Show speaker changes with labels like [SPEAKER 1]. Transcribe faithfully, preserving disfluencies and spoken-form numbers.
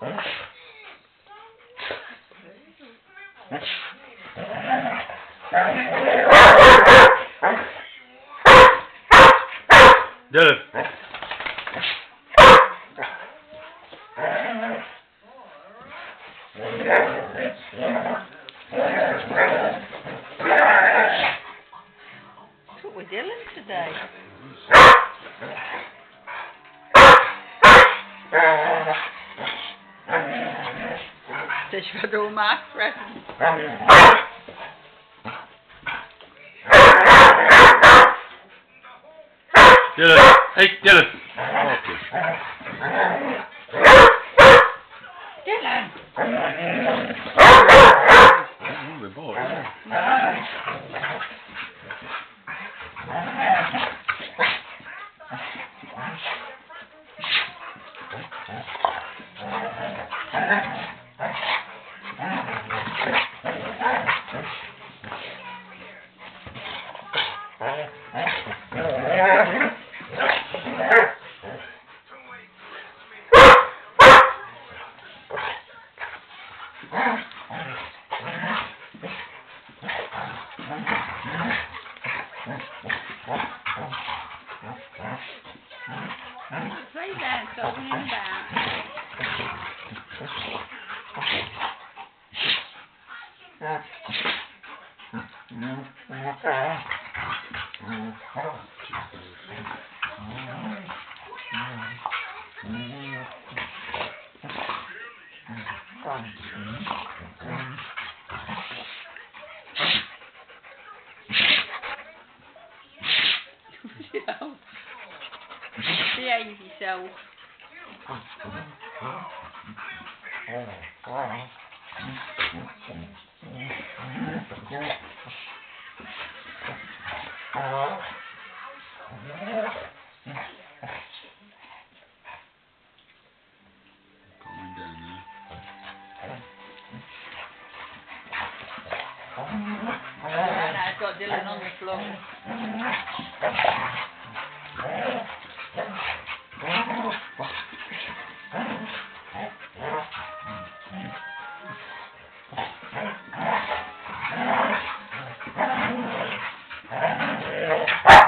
[SPEAKER 1] Dylan.
[SPEAKER 2] What we're Dylan today. Dus je gaat doormaken, fressen.
[SPEAKER 1] Dylan. Hey, Dylan.
[SPEAKER 2] Dylan!
[SPEAKER 1] Oh, weer boy.
[SPEAKER 2] Say that, so hang back. Zo. Behave yourself.
[SPEAKER 1] Calming down now.
[SPEAKER 2] And I've got Dylan on the floor.
[SPEAKER 3] Yeah.